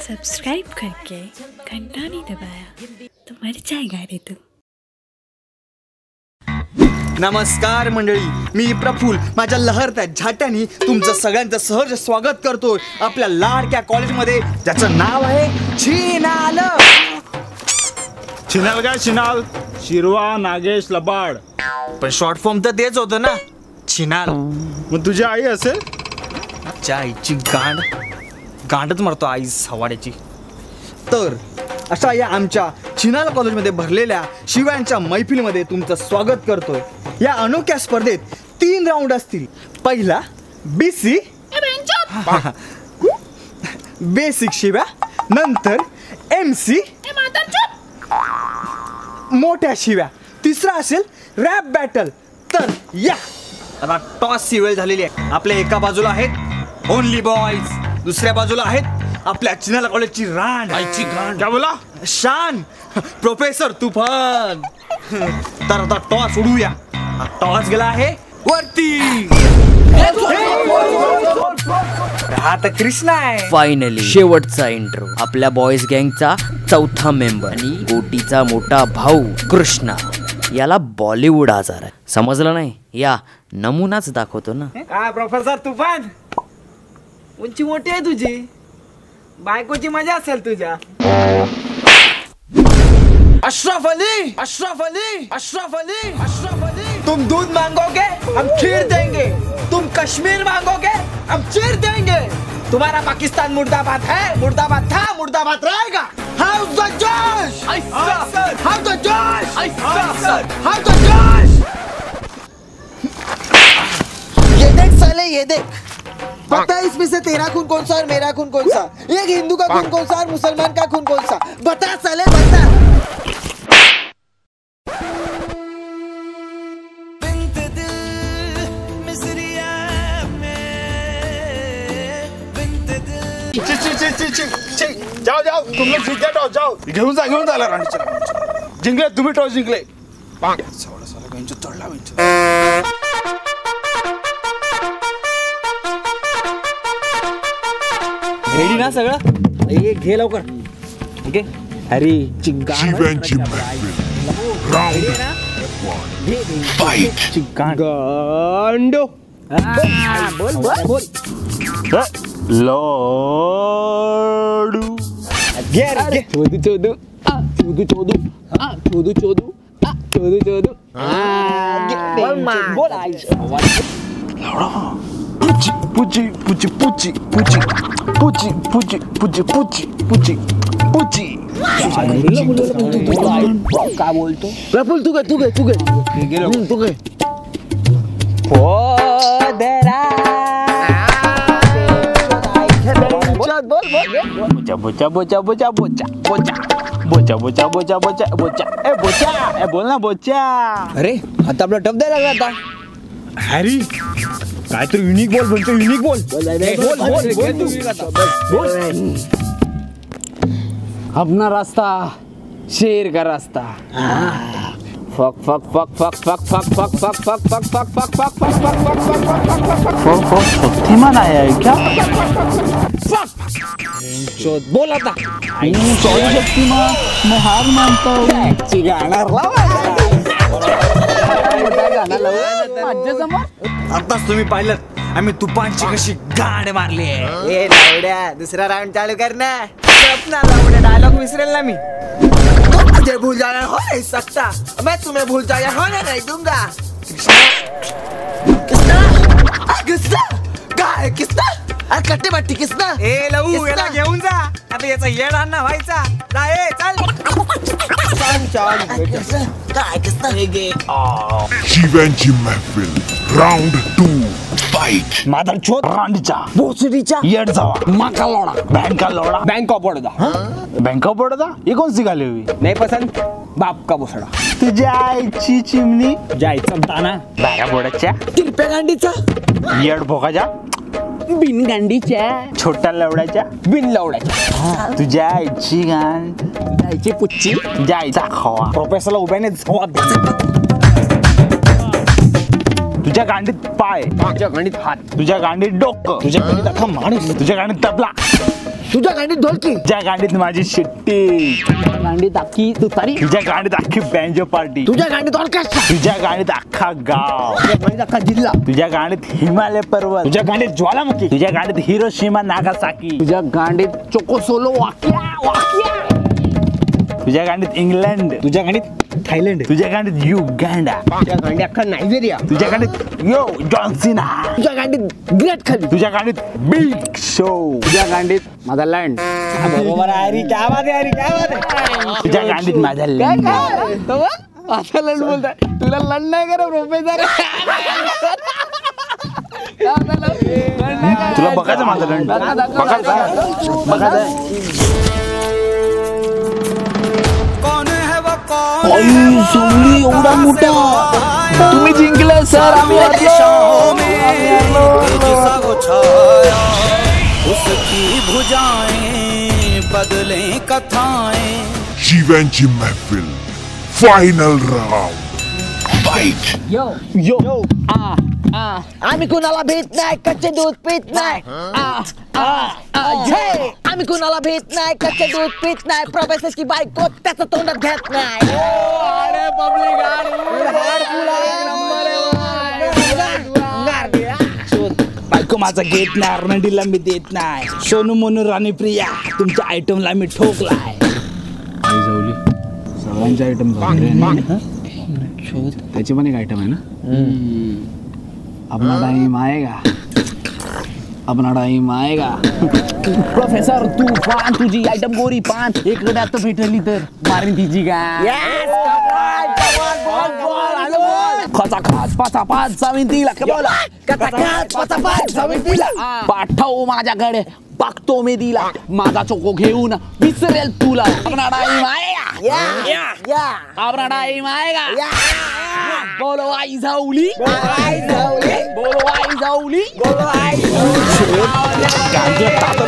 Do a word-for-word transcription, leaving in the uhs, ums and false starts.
Subscribe करके घंटा नहीं दबाया तो मर जाएगा रे तू। नमस्कार मंडळी, मी प्रफुल माझ्या लहरत्या झाट्यानी तुमचं सगळ्यांचं सहर्ष स्वागत करतोय आपल्या लाडक्या कॉलेजमध्ये, ज्याचं नाव आहे छिनाल. छिनाल काय छिनाल? शिरवा नागेश लबाड. पण शॉर्ट फॉर्म तर तेच होतं ना, छिनाल. मग तुझी आई असेल? च्या आईची गांड गांडच मारतो आई सवाड्याची. तर अशा या आमच्या छिनाल कॉलेजमध्ये भरलेल्या शिव्यांच्या मैफिलीमध्ये तुमचं स्वागत करतोय. या अनोख्या स्पर्धेत तीन राऊंड असतील. पहिला बीसी बेसिक शिव्या, नंतर एमसी मोठ्या शिव्या, तिसरा असेल रॅप बॅटल. तर या आता टॉसची वेळ झालेली आहे. आपल्या एका बाजूला आहेत ओनली बॉयज, दुसऱ्या बाजूला आहेत आपल्या छिनाल कॉलेजची राण आईची गांड काय बोला शान प्रोफेसर तुफान. तर आता टॉस उडूया. टॉस गेला आहे वरती. आता कृष्णा आहे. फायनली शेवटचा इंट्रो. आपल्या बॉयज गँगचा चौथा मेंबर आणि गोटीचा मोठा भाऊ कृष्णा. याला बॉलिवूड आजार आहे, समजलं नाही? या नमुनाच दाखवतो ना. काय प्रोफेसर तुफान, उंची मोठी आहे तुझी, बायकोची मजा असेल तुझ्या. अशरफ अली अशरफ अली अशरफ अली अशरफ अली तुम दूध मांगोगे हम खीर देंगे, तुम कश्मीर मांगोगे हम चीर देंगे. तुम्हारा पाकिस्तान मुर्दाबाद है, मुर्दाबाद था, मुर्दाबाद रहेगा. हाउ द जोश, हाउ द जोश, हाउ द जोश. ये देख साले, ये देख, पता है इसमें से तेरा खून कौन सा और मेरा खून कौन सा? एक हिंदू का खून कौन सा और मुसलमान का खून कौन सा? बता साले, बता. जाओ जाओ तुम लोग जीत गए. टॉस जाओ घेऊन जा घेऊन झाला राणीच्या. जिंकले तुम्ही, टॉस जिंकले. चढला रेडी ना सगळं? हे घे लवकर. ठीक आहे हरी. शिव्यांची महफिल राऊंड फाईट. गांडो बोल बोल बोल. लोडू घे घे. चोदू चोदू चोदू चोदू चोदू चोदू चोदू चोदू. बोल आई. पुची पुची पुची पुची पुची पुची पुची पुची पुची पुची. काय बोलतो प्रफुल? तू गे तू गे तू गे तू गे. बोचा बोचा बोचा बोचा बोचा बोचा बोचा बोचा बोचा बोचा बोचा. ए बोचा, ए बोल ना बोचा. अरे आता आपला टप द्यायला लागला आता. हॅरी काय तर युनिक बोल म्हणतो, युनिक बोल. बोल बोल बोल. अपना रास्ता शेर का रास्ता. फक फक फक फक फक फक फक फक फक फक फक फक फक फक फक फक फक फक. शक्तिमान आहे क्या? बोल आता. सॉरी शक्तिमान, मैं हार मानता हूँ. आताच तुम्ही पाहिलं आम्ही तुफानची कशी गांड मारली आहे. ए लावड्या, दुसरा राउंड चालू कर ना. अपना लावड्या डायलॉग विसरेल ना मी. तुम मुझे भूल जाना हो नहीं सकता, मैं तुम्हें भूल जाया होने नहीं दूंगा. किसना किसना काय किसना? अरे कट्टे बट्टी किसना? ए लवू याला घेऊन जा. आता याचा येड आणा व्हायचा. जा ए चल. काय किसना हे गे. शिव्यांची महफिल राऊंड टू फाईट. मादर चोत रांडीचा भोसडीचा येड जावा माका लोडा बँक का लोडा bank of Baroda. Bank of Baroda ये कौन सी गाली हुई? नहीं पसंद बाप का भोसडा. तुझ्या आईची चिमणी जायचा दाना बारा बोडाच्या तिरप्या गांडीचा येड भोकाच्या बिन गांडीच्या छोट्या लवड्याच्या बिन लवड्याच्या. तुझ्या आईची गांड जायची पुच्ची जायचा खवा. प्रोफेसरला उभ्याने जबाब द्यायचा. तुझ्या गांडीत पाय, तुझ्या गांडीत हात, तुझ्या गांडीत डोकं, तुझ्या गांडीत अख्खा माणूस, तुझ्या गांडीत तबला. तुझ्या गांडीत ढोलकी, तुझ्या गांडीत माझी शिट्टी, तुझ्या गांडीत अख्खी तुतारी, तुझ्या गांडीत अख्खी बँजो पार्टी, तुझ्या गांडीत ऑर्केस्ट्रा, तुझ्या गांडीत अख्खा गाव, तुझ्या गांडीत अख्खा जिल्हा, तुझ्या गांडीत हिमालय पर्वत, तुझ्या गांडीत ज्वालामुखी, तुझ्या गांडीत हिरोशिमा नागासाकी, तुझ्या गांडीत चोको सोलो वाक्या वाक्या, तुझ्या गांडीत इंग्लंड, तुझ्या गांडीत थायलंड, तुझ्या गांडीत युगांडा, तुझ्या गांडीत अख्खा नायजेरिया, तुझ्या गांडीत यो जॉन्सिना, तुझ्या गांडीत ग्रेट खली, तुझ्या गांडीत बिग शो, तुझ्या गांडीत माझा लँड, बरोबर आहे. क्या बात आहे, क्या बात आहे. तुझ्या गांडीत माझा लँड. आता लंड बोलताय, तुला लंड नाही करा प्रोफेसर. तुला बघायचं माझं लंड, बघायचं बघायचं. एवढा मोठा तुम्ही जिंकलं सर. आम्ही उसकी भुजाएं बदले कथाएं. शिव्यांची महफिल final round fight. Yo yo आ आ आम्ही कुणाला भीत नाही, कच्चे दूध पीत नाही. आ आ हे, आम्ही कुणाला भीत नाही, कच्चे दूध पीत नाही. प्रोफेसरची बायको त्याचं तोंडात घेत नाही. अरे पब्लिक बायको माझा घेत नाही, अर्नडीला मी देत नाही. सोनू मोनू राणी प्रिया तुमच्या आयटमला मी ठोकलाय. सगळ्यांचे आयटम त्याची पण एक आयटम आहे ना. अपना टाइम आएगा, अपना टाइम आएगा. प्रोफेसर तूफान तुझी आयटम गोरी पान एक गड्यात भेटली तर मारीन तिची का. खचाखच पाचा पाच साविंतीला पाठव माझ्याकडे, बघतो मी दिला माझा चोको घेऊन विसरेल तुला. अपना टाइम आएगा, अपना टाइम आएगा. बोलो आई जाऊली, बोलो आई जाऊली, बोलो आई जाऊली, बोलो आई जाऊली.